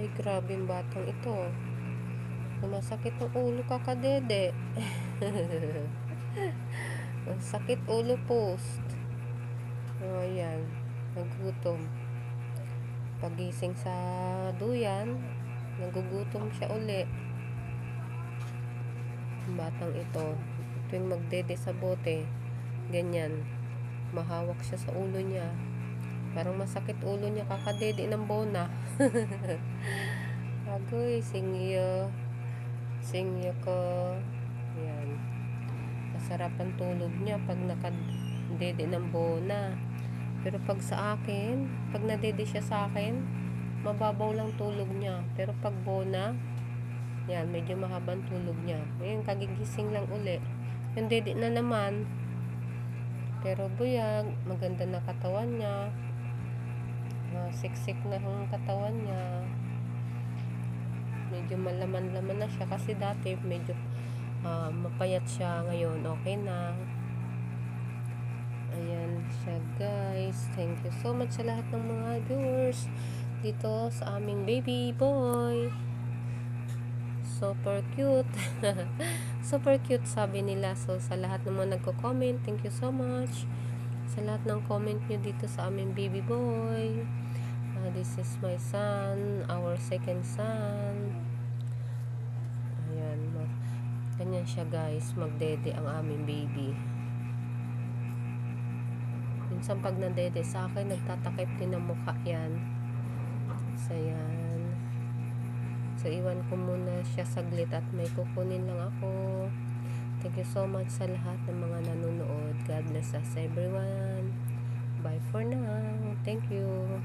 Ay, grabe yung batang ito. Masakit ang ulo kakadede. Ang sakit ulo post. O, ayan. Nagutom. Pagising sa duyan, nagugutom siya uli. Ang batang ito. Tuwing magdede sa bote, ganyan. Mahawak siya sa ulo niya. Parang masakit ulo niya kakadede ng bona. Agoy, singyo. Singyo ko. Ayan. Masarap ang tulog niya pag nakadede ng bona. Pero pag sa akin, pag nadede siya sa akin, mababaw lang tulog niya. Pero pag bona, yan, medyo mahabang tulog niya. Ngayon, kagigising lang uli. Yung dede na naman. Pero buyag, maganda na katawan niya. Siksik na ang katawan niya. Medyo malaman-laman na siya kasi dati medyo mapayat siya. Ngayon okay na. Ayan siya guys. Thank you so much sa lahat ng mga viewers dito sa aming baby boy. Super cute. Super cute sabi nila. So sa lahat ng mga nagko-comment, thank you so much sa lahat ng comment nyo dito sa aming baby boy. This is my son, our second son. Ayan, ganyan siya guys, magdede ang aming baby. Minsan pag nadede sa akin, nagtatakip din ng mukha yan. So yan. So iwan ko muna siya saglit at may kukunin lang ako. Thank you so much sa lahat ng mga nanonood. God bless us everyone. Bye for now. Thank you.